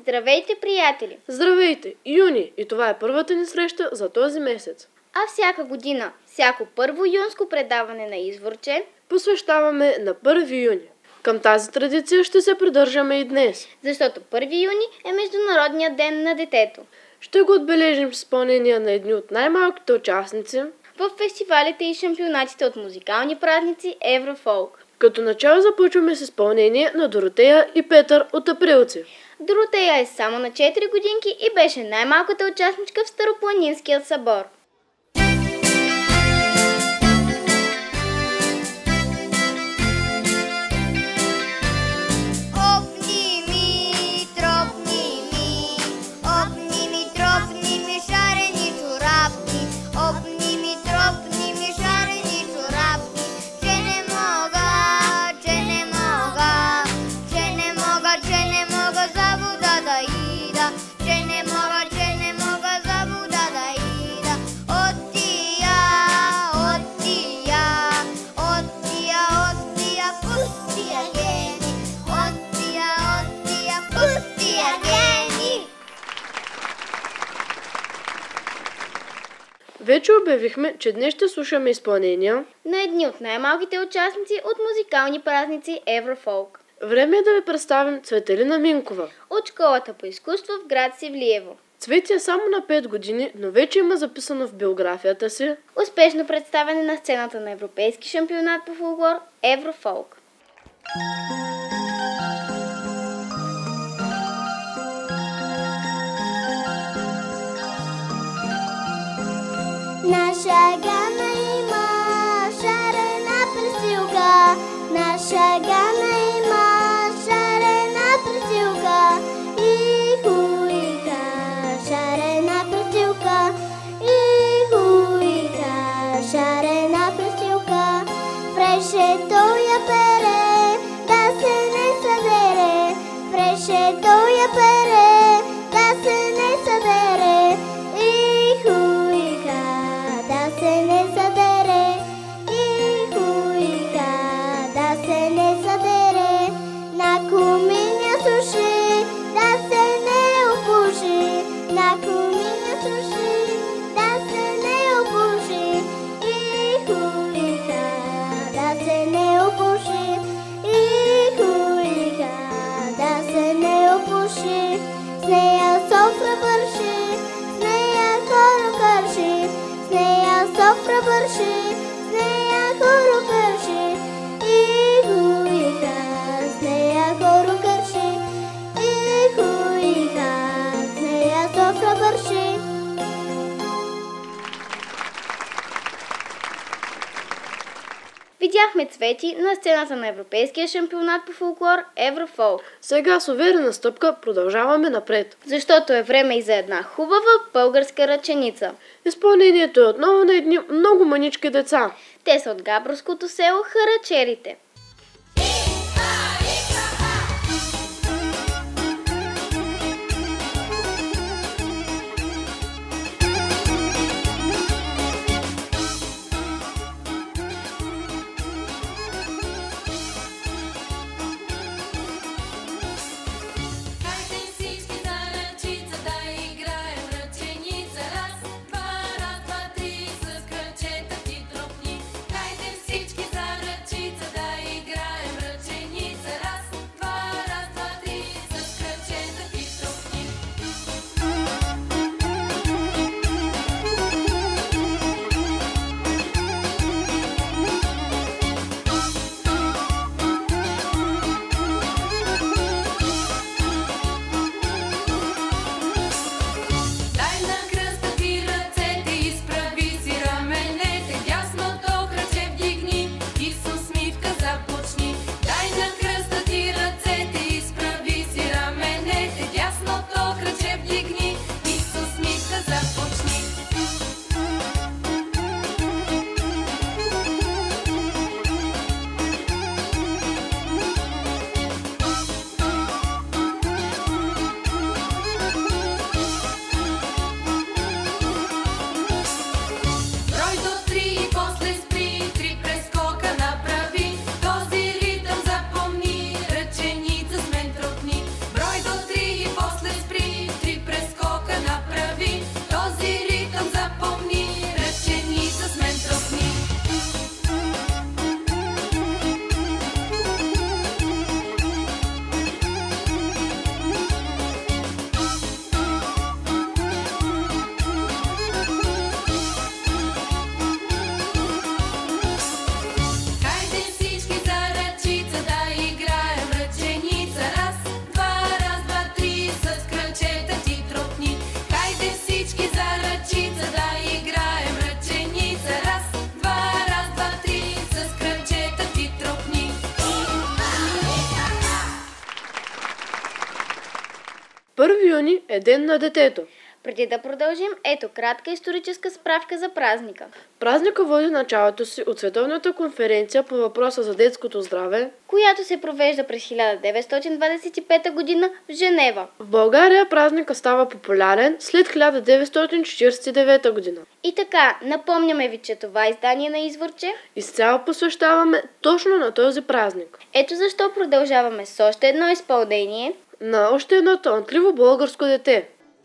Здравейте, приятели! Здравейте! Юни! И това е първата ни среща за този месец. А всяка година, всяко първо юнско предаване на Изворче посвещаваме на 1 юни. Към тази традиция ще се придържаме и днес. Защото 1 юни е Международният ден на детето. Ще го отбележим с изпълнение на едни от най-малките участници в фестивалите и шампионатите от музикални празници Еврофолк. Като начало започваме с изпълнение на Доротея и Петър от Априлци. Доротея е само на 4 годинки и беше най-малката участничка в Старопланинския събор. Вече обявихме, че днес ще слушаме изпълнения на едни от най-малките участници от музикални празници Еврофолк. Време е да ви представим Цветелина Минкова от школата по изкуство в град Севлиево. Цвети е само на 5 години, но вече има записано в биографията си успешно представяне на сцената на Европейски шампионат по фолклор Еврофолк. Наша Гана има шарена пресилка, наша Гана има шарена пресилка, и хуйка шарена пресилка, и хуйка шарена пресилка. Фрешето я пере, да се не събере, фрешето я пере, да се не събере, и хуйка да се не събере, и хуйка да се не събере. На куминя суши, да се не опуши, на куминя суши, да се не опуши, и хуйка да се не опуши, и хуйка да се не опуши. С нея софра върши, с нея хоро кърши, с нея софра върши, с нея хоро кърши, и хуйка с нея хоро кърши, и хуйка с нея софра върши. Видяхме Цвети на сцената на Европейския шампионат по фолклор Еврофолк. Сега с уверена стъпка продължаваме напред. Защото е време и за една хубава българска ръченица. Изпълнението е отново на едни много мънички деца. Те са от габровското село Харачерите. Всички за ръчица да юни е Ден на детето. Преди да продължим, ето кратка историческа справка за празника. Празника води началото си от Световната конференция по въпроса за детското здраве, която се провежда през 1925 година в Женева. В България празника става популярен след 1949 година. И така, напомняме ви, че това издание на Изворче Изцяло посвещаваме точно на този празник. ето защо продължаваме с още едно изпълнение На още едно талантливо българско дете.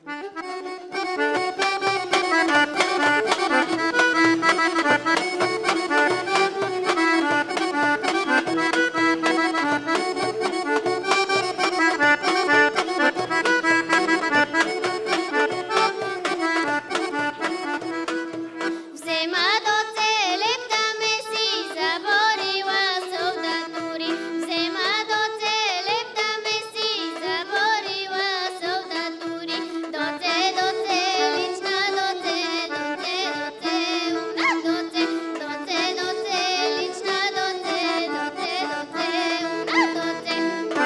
Взема до целепта ме си заборила солдатури. Взема до целепта ме си заборила солдатури. Доце, доце, лична доце, доце, доце, умна доце. Доце, доце, лична доце, доце, доце, умна доце.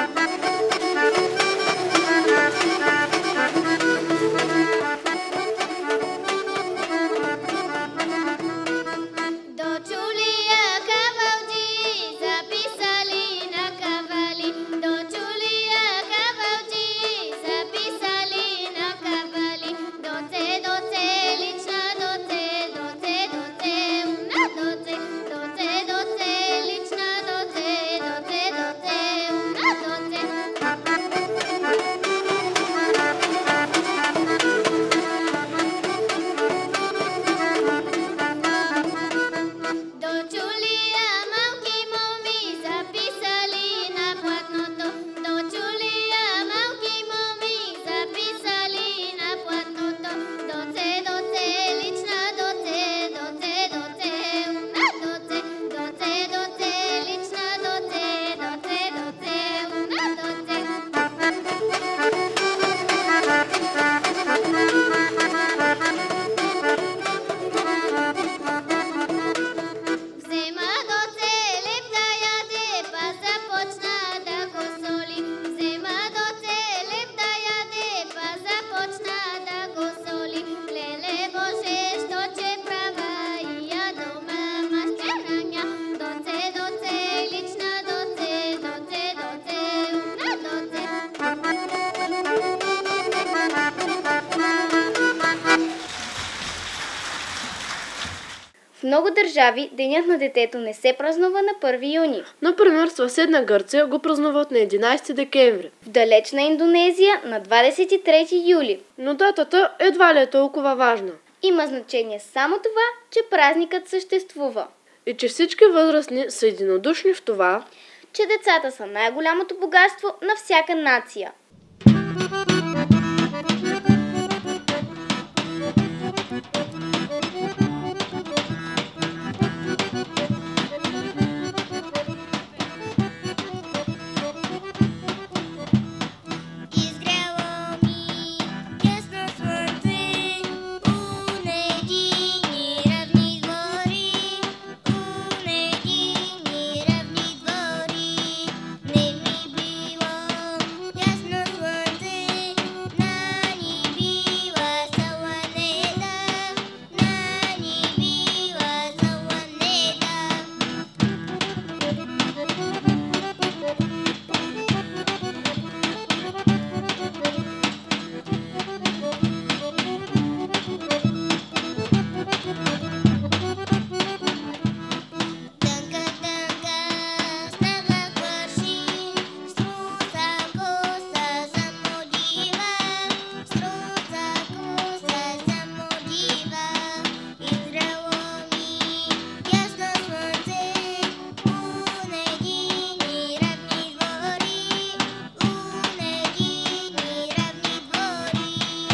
Дочулия кавалджи записали на кавали. Дочулия кавалджи записали на кавали. Доце, доце, лична доце, доце, доце, умна доце. Доце, доце, лична доце, доце, доце, умна доце. Дочулия малки моми записали на платното. Дочулия малки моми записали на платното. Доце, доце, лична доце, доце, доце, умна доце. Доце, доце, лична доце, доце, доце, умна доце. Взема до целепта яде, па започна да го соли. Взема до целепта яде, па започна да го соли. Леле Боже, що че права и я дома мащенаня. Доце, доце, лична доце, доце, доце, умна доце. В много държави Денят на детето не се празнува на 1 юни. Например, в съседна Гърция го празнуват на 11 декември. В далечна Индонезия на 23 юли. Но датата едва ли е толкова важна. Има значение само това, че празникът съществува. И че всички възрастни са единодушни в това, Че децата са най-голямото богатство на всяка нация. Изгряло ми ясно слънце, унедини равни двори, унедини равни двори. Не ми било ясно слънце, на ни била саланеда, на ни била саланеда. Тънка, тънка снага хвърши, струса коса самодива, струса коса самодива. Изгряло ми ясно слънце, унедини равни двори, унедини равни двори.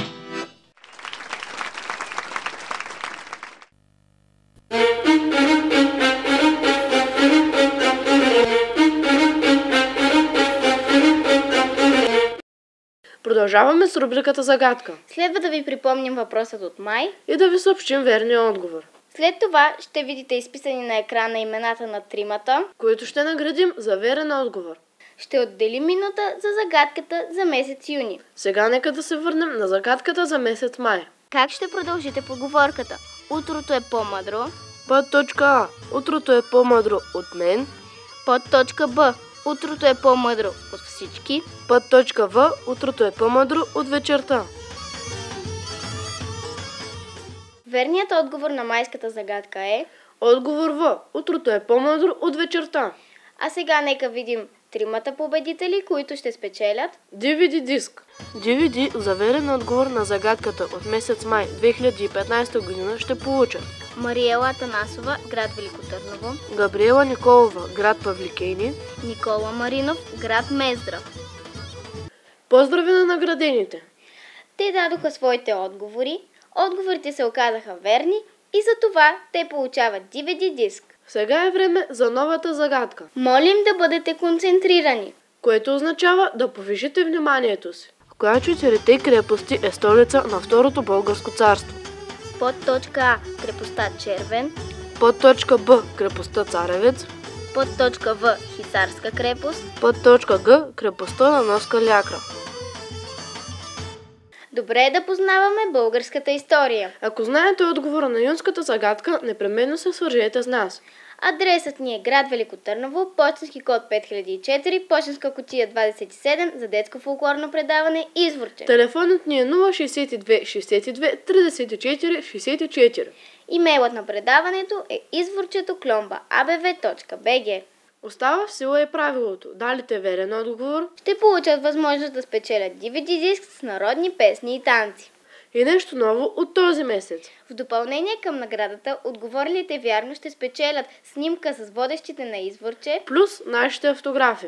продължаваме с рубриката Загадка Следва да ви припомним въпросът от май. и да ви съобщим верния отговор, След това ще видите изписани на екрана имената на тримата. които ще наградим за верен отговор. Ще отделим минута за загадката за месец юни. Сега нека да се върнем на загадката за месец май. Как ще продължите поговорката? Утрото е по-мъдро. Подточка А. Утрото е по-мъдро от мен. Подточка Б. Утрото е по-мъдро от всички. Подточка В. Утрото е по-мъдро от вечерта. Верният отговор на майската загадка е... Отговор В. Утрото е по-мъдро от вечерта. А сега нека видим тримата победители, които ще спечелят. DVD диск. DVD за верен отговор на загадката от месец май 2015 година ще получат Мариела Атанасова, град Велико Търново. Габриела Николова, град Павликени. Никола Маринов, град Мездра. Поздрави на наградените! Те дадоха своите отговори. Отговорите се оказаха верни и за това те получават DVD диск. Сега е време за новата загадка, Молим да бъдете концентрирани. което означава да повишите вниманието си. Коя четирите крепости е столица на Второто българско царство? Подточка А. Крепостта Червен. Подточка Б. Крепостта Царевец. Подточка В. Хисарска крепост. Подточка Г. Крепостта на Новска Лякра. Добре е да познаваме българската история. Ако знаете отговора на юнската загадка, непременно се свържете с нас. Адресът ни е град Велико Търново, пощенски код 5004, пощенска кутия 27 за детско фолклорно предаване Изворче. Телефонът ни е 062 62 34 64. Имейлът на предаването е izvorчето@abv.bg. Остава в сила и правилото. Далите верен отговор Ще получат възможност да спечелят DVD диск с народни песни и танци. и нещо ново от този месец. В допълнение към наградата, отговорилите вярно ще спечелят снимка с водещите на Изворче, Плюс нашите автографи.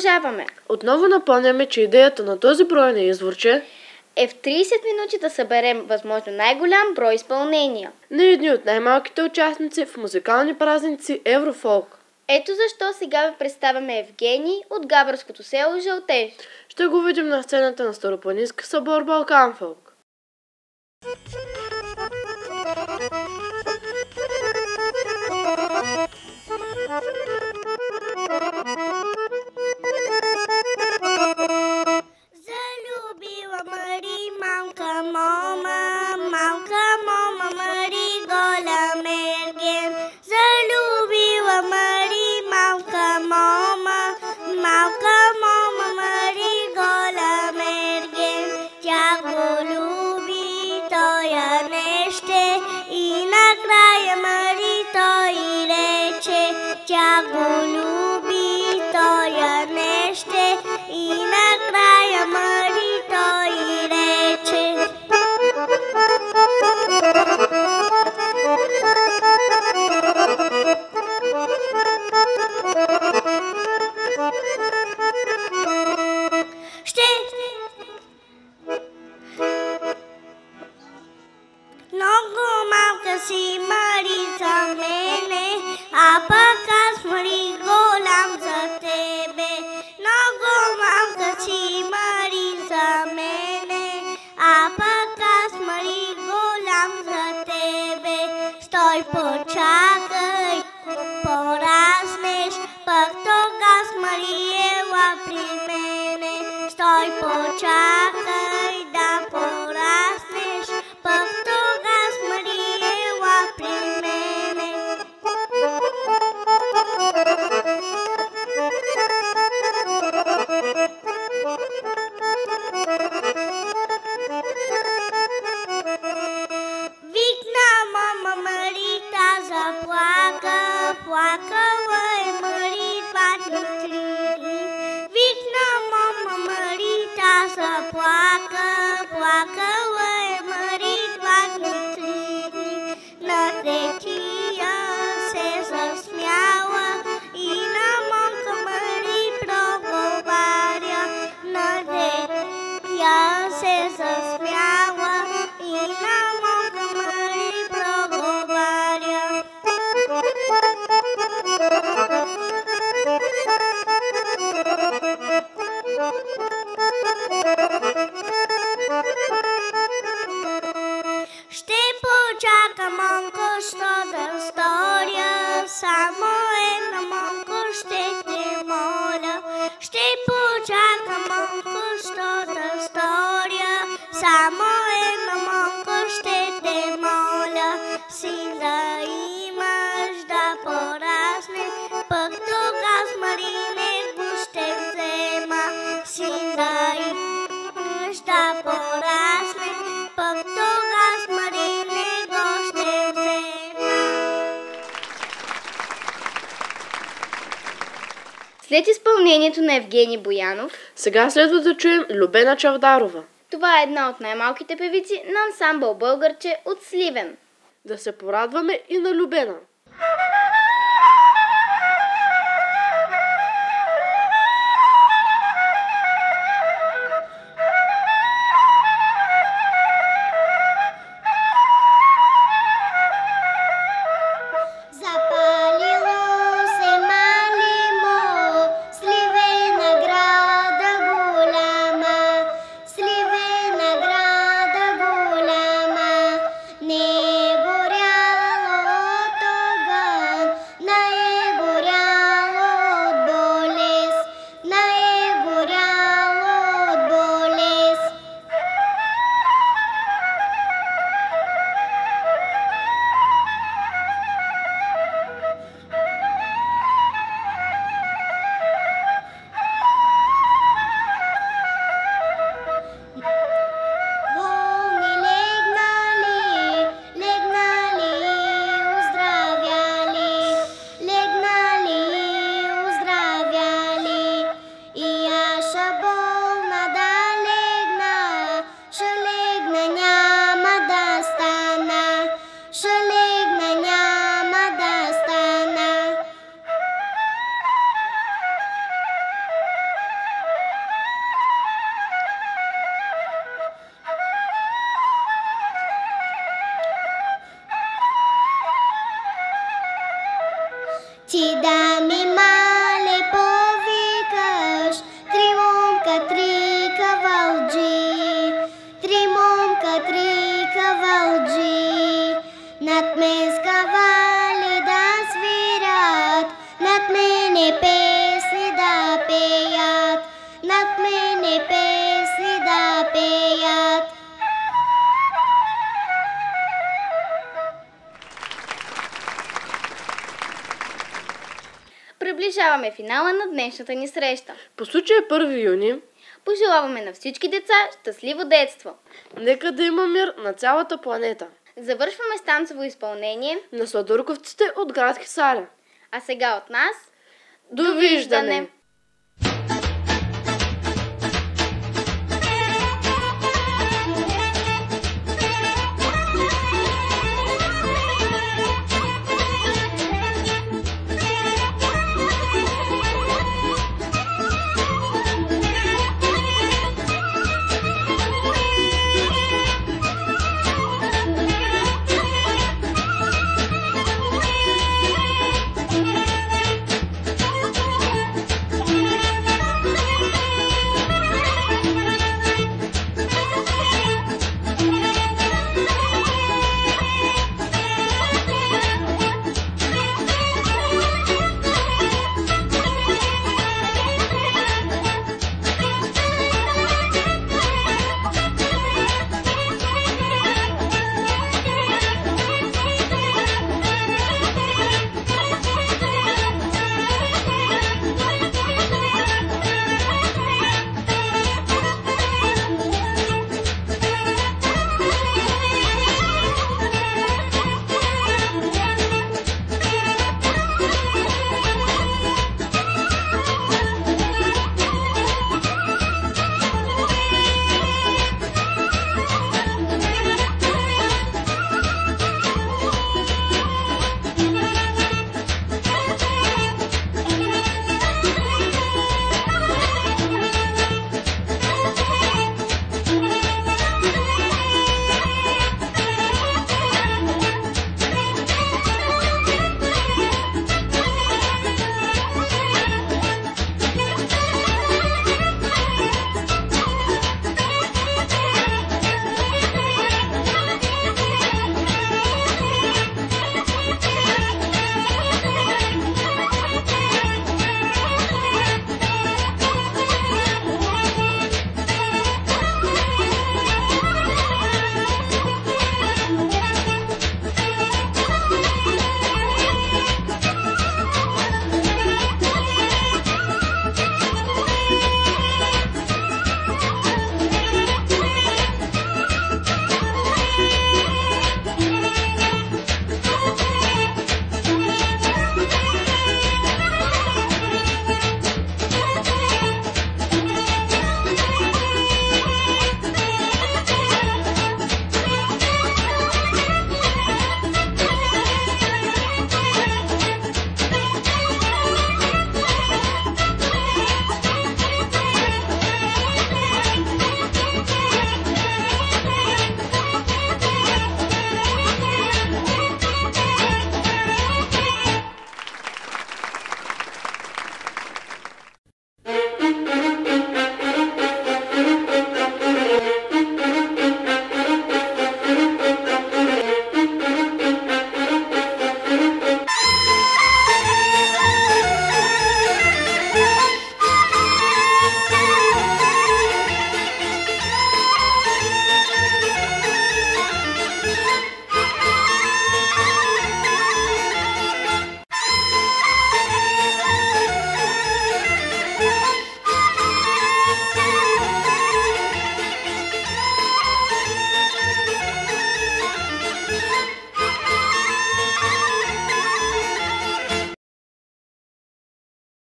продължаваме. Отново напомняме, че идеята на този брой на изворче Е в 30 минути да съберем възможно най-голям брой изпълнения. на едни от най-малките участници в музикални празници Еврофолк. Ето защо сега ви представяме Евгений от габърското село Жълтеж. Ще го видим на сцената на Старопланински събор Балканфолк. Залюбила Мари малка мома Мари голям ерген. Залюбила Мари малка мома Мари голям ерген. Тя го люби, той я неще и накрая Мари той рече. Тя го люби, той я неще и накрая Мари той рече. Много малка си Мари за мене, а пък аз Мари голям за тебе. Много малка си Мари за мене, а пък аз Мари голям за тебе. Стой, почакай, пораснеш, пък тогас Мари ела при мене. Стой, почакай да пораснеш, пък тогас Мари ела при мене. Викна мама Мари, та заплака, плакала е Мари 2-3 дни. Викна мама Мари, та заплака, плакала е Мари 2-3 дни. На третия се засмяла и на монка Мари проговаря. На третия се засмяла и на монка Мари проговаря. Ще почака, монко, що да сторя, само една, монко, ще те моля. Ще почака, монко, що да сторя, само една, монко, ще те моля. Син да имаш, да порасне, пък тогас Мари него ще взема. Син да имаш, да порасне, пък тогас Мари него ще взема. След изпълнението на Евгений Боянов, Сега следва да чуем Любена Чавдарова. това е една от най-малките певици на ансамбъл Българче от Сливен. Да се порадваме и на Любена. Запалило се малимо, Сливена града голяма, Сливена града голяма, не горяло тогава. пеят. Приближаваме финала на днешната ни среща. По случай 1 юни, Пожелаваме на всички деца щастливо детство. нека да има мир на цялата планета. Завършваме с танцово изпълнение, На сладурковците от град Хисаря. а сега от нас Довиждане!